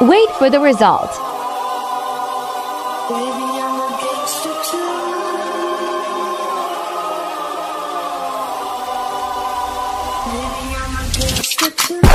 Wait for the result. Baby, I'm a gangster too. Baby, I'm a gangster too.